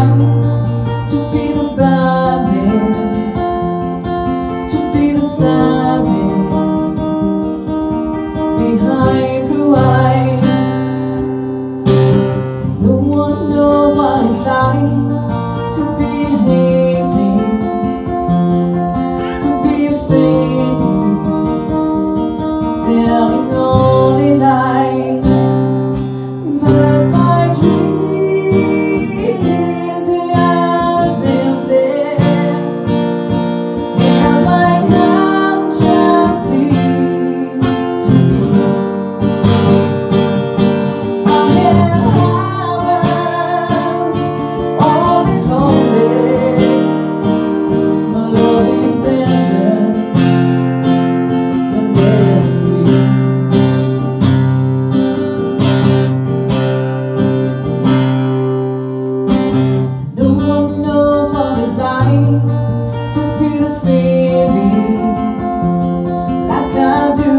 to be the bad man, to be the sad man behind blue eyes. No one knows what it's like to be hating, to be fainting, telling only lies. But my dreams, they are as empty as my conscience seems to be. I had hours all and lonely. My love is vengeance, but never free. No one knows what it's like to feel this feelings like I do,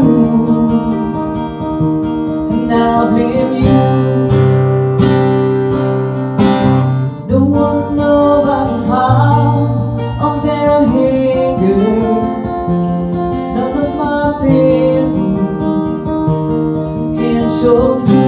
and I'll blame you. No one knows about his heart or their anger. None of my pain can show through.